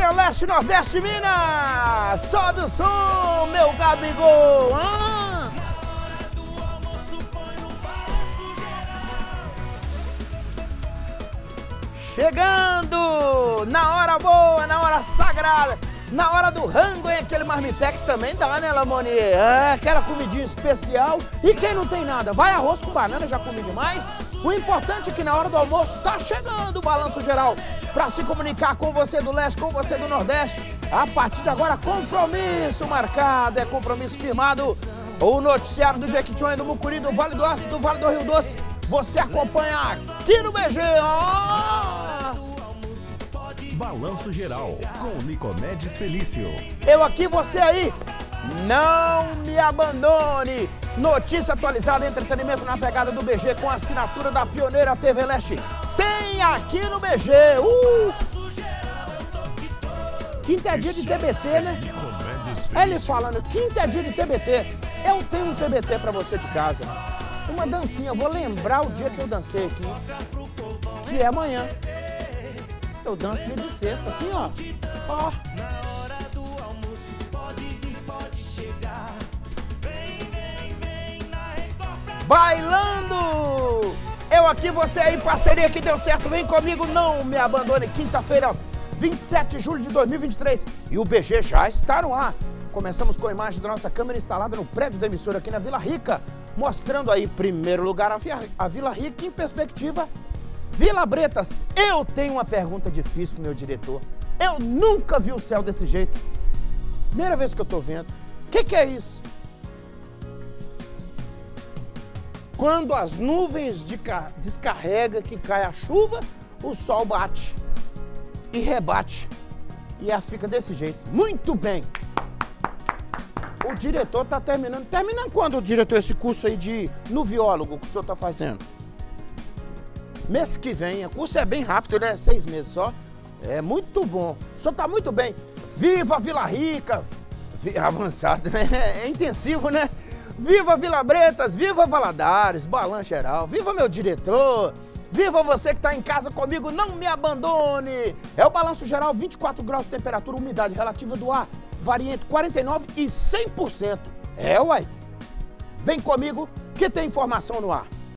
Campanha Leste, Nordeste, Minas! Sobe o som, meu Gabigol! Chegando na hora boa, na hora sagrada, na hora do rango, hein? Aquele marmitex também dá, né, Lamoni? Aquela comidinha especial. E quem não tem nada, vai arroz com banana, já comi demais. O importante é que na hora do almoço tá chegando o Balanço Geral para se comunicar com você do Leste, com você do Nordeste. A partir de agora, compromisso marcado, é compromisso firmado. O noticiário do Jequitinhonha, do Mucuri, do Vale do Aço, do Vale do Rio Doce, você acompanha aqui no BG. Balanço Geral, com Nicomedes Felício. Eu aqui, você aí. Não me abandone. Notícia atualizada, entretenimento na pegada do BG com a assinatura da pioneira TV Leste. Tem aqui no BG. Quinta é dia de TBT, né? Ele falando, quinta é dia de TBT. Eu tenho um TBT pra você de casa. Uma dancinha, eu vou lembrar o dia que eu dancei aqui, que é amanhã. Eu danço dia de sexta, assim, ó. Ó. Bailando! Eu aqui, você aí, parceria que deu certo, vem comigo, não me abandone. Quinta-feira, 27 de julho de 2023. E o BG já está no ar. Começamos com a imagem da nossa câmera instalada no prédio da emissora aqui na Vila Rica, mostrando aí, em primeiro lugar, a Vila Rica em perspectiva. Vila Bretas, eu tenho uma pergunta difícil pro meu diretor. Eu nunca vi o céu desse jeito. Primeira vez que eu tô vendo. O que é isso? Quando as nuvens descarregam, que cai a chuva, o sol bate e rebate. E ela fica desse jeito. Muito bem. O diretor tá terminando. Terminando quando, diretor, esse curso aí de nuviólogo que o senhor tá fazendo? Mês que vem. O curso é bem rápido, né? 6 meses só. É muito bom. O senhor tá muito bem. Viva Vila Rica. Avançado, né? É intensivo, né? Viva Vila Bretas, viva Valadares, Balanço Geral, viva meu diretor, viva você que está em casa comigo, não me abandone. É o Balanço Geral, 24 graus de temperatura, umidade relativa do ar, varia entre 49% e 100%. É, uai. Vem comigo que tem informação no ar.